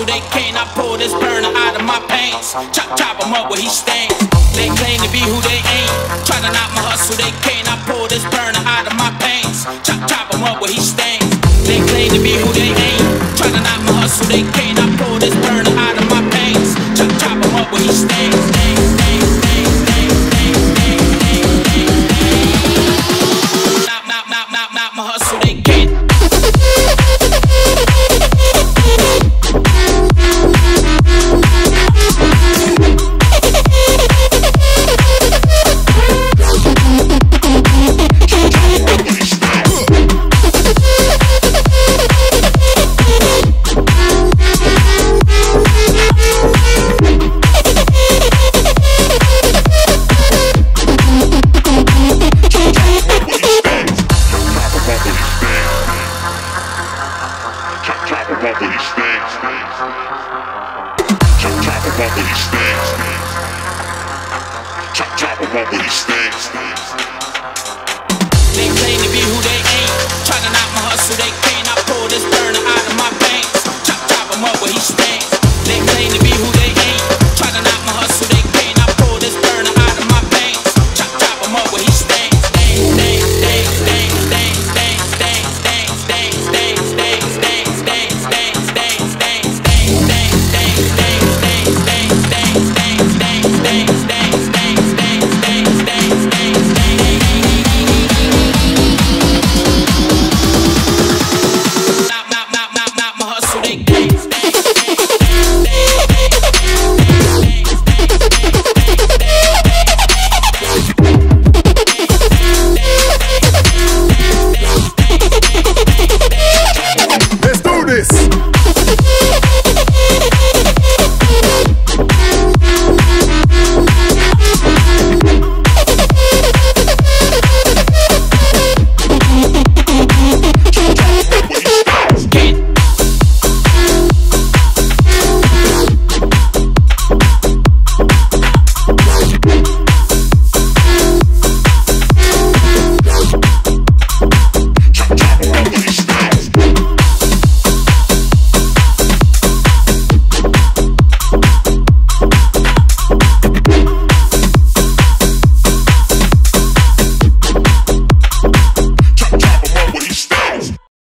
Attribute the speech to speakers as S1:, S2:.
S1: they can't. I pull this burner out of my pants. Chop him up where he stands. They claim to be who they ain't. Try to knock my hustle, they can't. I pull this burner out of my pants. Chop him up where he stands. They claim to be who they ain't. Try to knock my hustle, they can't. I pull this burner out of my pants. Chop him up where he stands. Knock my hustle, they can't. They claim to be who they ain't. Try to knock my hustle, they can't. I pull this burner